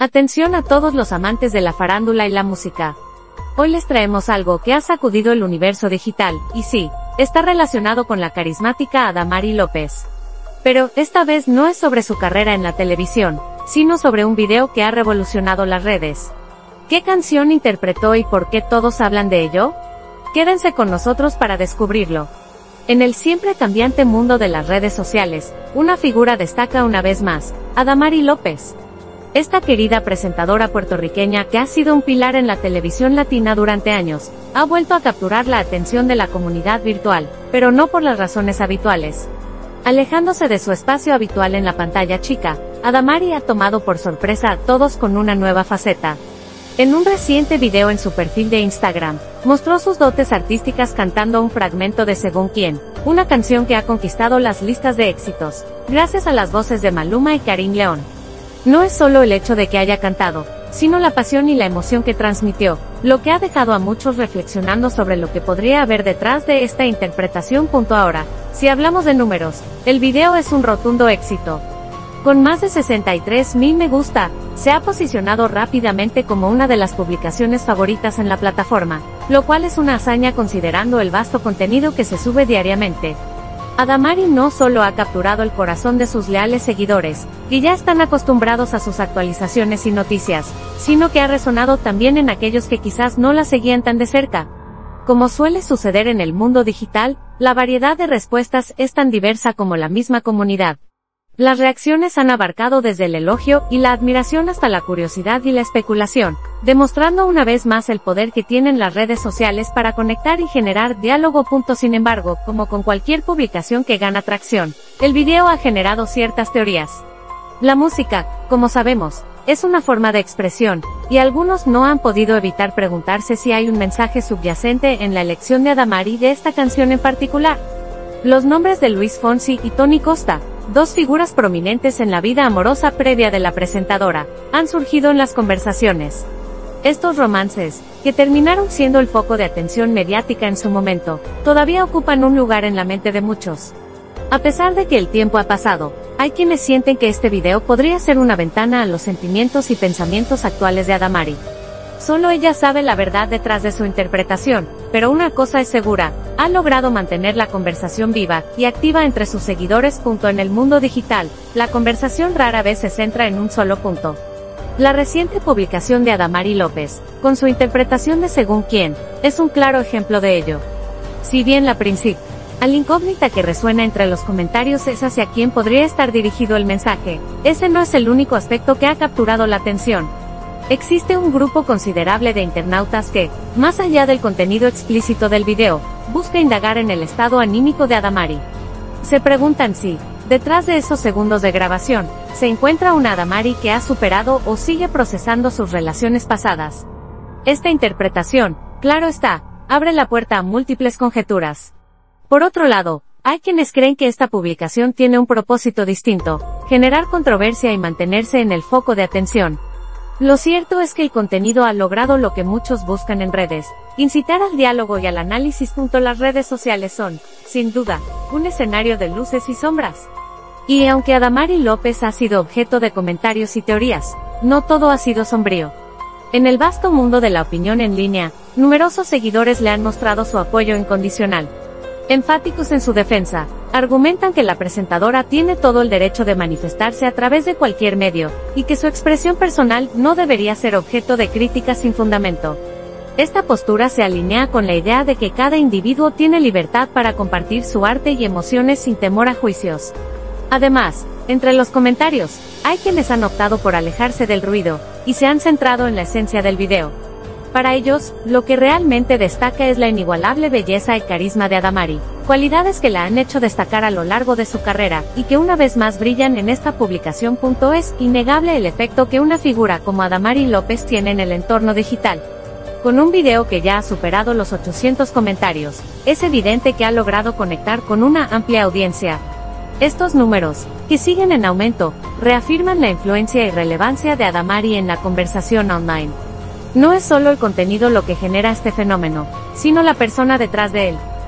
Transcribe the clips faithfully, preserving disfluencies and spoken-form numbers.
Atención a todos los amantes de la farándula y la música. Hoy les traemos algo que ha sacudido el universo digital, y sí, está relacionado con la carismática Adamari López. Pero, esta vez no es sobre su carrera en la televisión, sino sobre un video que ha revolucionado las redes. ¿Qué canción interpretó y por qué todos hablan de ello? Quédense con nosotros para descubrirlo. En el siempre cambiante mundo de las redes sociales, una figura destaca una vez más, Adamari López. Esta querida presentadora puertorriqueña que ha sido un pilar en la televisión latina durante años, ha vuelto a capturar la atención de la comunidad virtual, pero no por las razones habituales. Alejándose de su espacio habitual en la pantalla chica, Adamari ha tomado por sorpresa a todos con una nueva faceta. En un reciente video en su perfil de Instagram, mostró sus dotes artísticas cantando un fragmento de Según Quién, una canción que ha conquistado las listas de éxitos, gracias a las voces de Maluma y Karim León. No es solo el hecho de que haya cantado, sino la pasión y la emoción que transmitió, lo que ha dejado a muchos reflexionando sobre lo que podría haber detrás de esta interpretación. Ahora, si hablamos de números, el video es un rotundo éxito. Con más de sesenta y tres mil me gusta, se ha posicionado rápidamente como una de las publicaciones favoritas en la plataforma, lo cual es una hazaña considerando el vasto contenido que se sube diariamente. Adamari no solo ha capturado el corazón de sus leales seguidores, que ya están acostumbrados a sus actualizaciones y noticias, sino que ha resonado también en aquellos que quizás no la seguían tan de cerca. Como suele suceder en el mundo digital, la variedad de respuestas es tan diversa como la misma comunidad. Las reacciones han abarcado desde el elogio y la admiración hasta la curiosidad y la especulación, demostrando una vez más el poder que tienen las redes sociales para conectar y generar diálogo. Sin embargo, como con cualquier publicación que gana tracción, el video ha generado ciertas teorías. La música, como sabemos, es una forma de expresión, y algunos no han podido evitar preguntarse si hay un mensaje subyacente en la elección de Adamari de esta canción en particular. Los nombres de Luis Fonsi y Tony Costa, dos figuras prominentes en la vida amorosa previa de la presentadora, han surgido en las conversaciones. Estos romances, que terminaron siendo el foco de atención mediática en su momento, todavía ocupan un lugar en la mente de muchos. A pesar de que el tiempo ha pasado, hay quienes sienten que este video podría ser una ventana a los sentimientos y pensamientos actuales de Adamari. Solo ella sabe la verdad detrás de su interpretación, pero una cosa es segura, ha logrado mantener la conversación viva y activa entre sus seguidores. En el mundo digital, la conversación rara vez se centra en un solo punto. La reciente publicación de Adamari López, con su interpretación de Según Quién, es un claro ejemplo de ello. Si bien la principal incógnita que resuena entre los comentarios es hacia quién podría estar dirigido el mensaje, ese no es el único aspecto que ha capturado la atención. Existe un grupo considerable de internautas que, más allá del contenido explícito del video, busca indagar en el estado anímico de Adamari. Se preguntan si, detrás de esos segundos de grabación, se encuentra una Adamari que ha superado o sigue procesando sus relaciones pasadas. Esta interpretación, claro está, abre la puerta a múltiples conjeturas. Por otro lado, hay quienes creen que esta publicación tiene un propósito distinto, generar controversia y mantenerse en el foco de atención. Lo cierto es que el contenido ha logrado lo que muchos buscan en redes, incitar al diálogo y al análisis. Las redes sociales son, sin duda, un escenario de luces y sombras. Y aunque Adamari López ha sido objeto de comentarios y teorías, no todo ha sido sombrío. En el vasto mundo de la opinión en línea, numerosos seguidores le han mostrado su apoyo incondicional. Enfáticos en su defensa, argumentan que la presentadora tiene todo el derecho de manifestarse a través de cualquier medio, y que su expresión personal no debería ser objeto de críticas sin fundamento. Esta postura se alinea con la idea de que cada individuo tiene libertad para compartir su arte y emociones sin temor a juicios. Además, entre los comentarios, hay quienes han optado por alejarse del ruido, y se han centrado en la esencia del video. Para ellos, lo que realmente destaca es la inigualable belleza y carisma de Adamari, cualidades que la han hecho destacar a lo largo de su carrera, y que una vez más brillan en esta publicación. Es innegable el efecto que una figura como Adamari López tiene en el entorno digital. Con un video que ya ha superado los ochocientos comentarios, es evidente que ha logrado conectar con una amplia audiencia. Estos números, que siguen en aumento, reafirman la influencia y relevancia de Adamari en la conversación online. No es solo el contenido lo que genera este fenómeno, sino la persona detrás de él.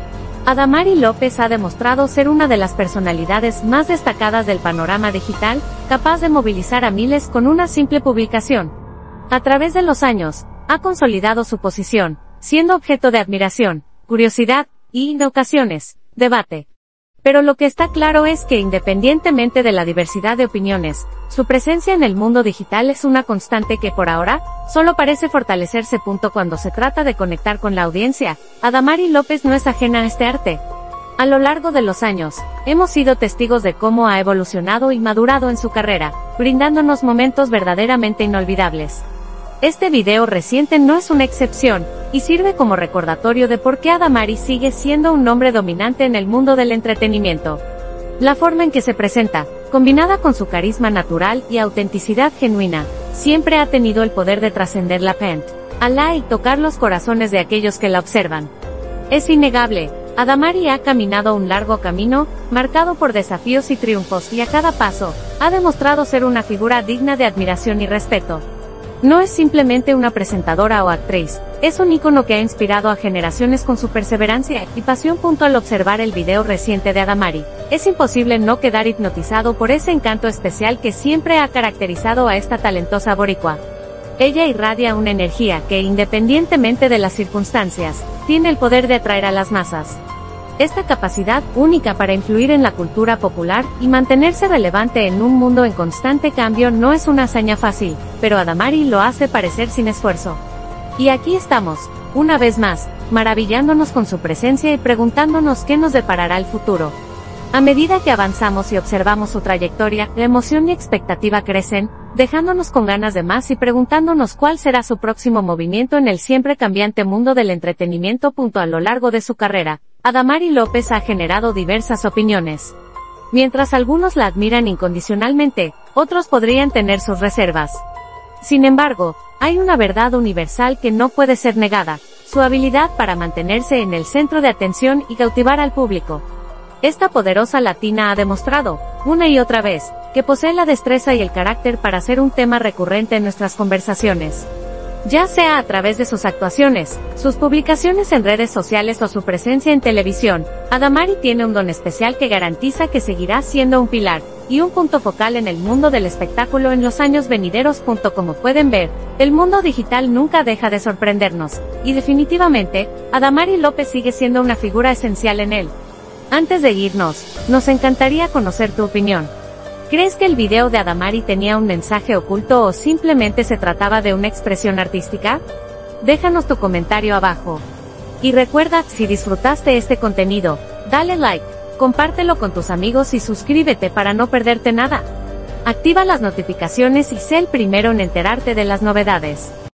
Adamari López ha demostrado ser una de las personalidades más destacadas del panorama digital, capaz de movilizar a miles con una simple publicación. A través de los años, ha consolidado su posición, siendo objeto de admiración, curiosidad, y, en ocasiones, debate. Pero lo que está claro es que independientemente de la diversidad de opiniones, su presencia en el mundo digital es una constante que por ahora, solo parece fortalecerse. Cuando se trata de conectar con la audiencia, Adamari López no es ajena a este arte. A lo largo de los años, hemos sido testigos de cómo ha evolucionado y madurado en su carrera, brindándonos momentos verdaderamente inolvidables. Este video reciente no es una excepción, y sirve como recordatorio de por qué Adamari sigue siendo un nombre dominante en el mundo del entretenimiento. La forma en que se presenta, combinada con su carisma natural y autenticidad genuina, siempre ha tenido el poder de trascender la pantalla y tocar los corazones de aquellos que la observan. Es innegable, Adamari ha caminado un largo camino, marcado por desafíos y triunfos, y a cada paso, ha demostrado ser una figura digna de admiración y respeto. No es simplemente una presentadora o actriz, es un ícono que ha inspirado a generaciones con su perseverancia y pasión. Al observar el video reciente de Adamari, es imposible no quedar hipnotizado por ese encanto especial que siempre ha caracterizado a esta talentosa boricua. Ella irradia una energía que, independientemente de las circunstancias, tiene el poder de atraer a las masas. Esta capacidad, única para influir en la cultura popular y mantenerse relevante en un mundo en constante cambio, no es una hazaña fácil, pero Adamari lo hace parecer sin esfuerzo. Y aquí estamos, una vez más, maravillándonos con su presencia y preguntándonos qué nos deparará el futuro. A medida que avanzamos y observamos su trayectoria, la emoción y expectativa crecen, dejándonos con ganas de más y preguntándonos cuál será su próximo movimiento en el siempre cambiante mundo del entretenimiento. A lo largo de su carrera, Adamari López ha generado diversas opiniones. Mientras algunos la admiran incondicionalmente, otros podrían tener sus reservas. Sin embargo, hay una verdad universal que no puede ser negada: su habilidad para mantenerse en el centro de atención y cautivar al público. Esta poderosa latina ha demostrado, una y otra vez, que posee la destreza y el carácter para ser un tema recurrente en nuestras conversaciones. Ya sea a través de sus actuaciones, sus publicaciones en redes sociales o su presencia en televisión, Adamari tiene un don especial que garantiza que seguirá siendo un pilar y un punto focal en el mundo del espectáculo en los años venideros. Como pueden ver, el mundo digital nunca deja de sorprendernos, y definitivamente, Adamari López sigue siendo una figura esencial en él. Antes de irnos, nos encantaría conocer tu opinión. ¿Crees que el video de Adamari tenía un mensaje oculto o simplemente se trataba de una expresión artística? Déjanos tu comentario abajo. Y recuerda, si disfrutaste este contenido, dale like, compártelo con tus amigos y suscríbete para no perderte nada. Activa las notificaciones y sé el primero en enterarte de las novedades.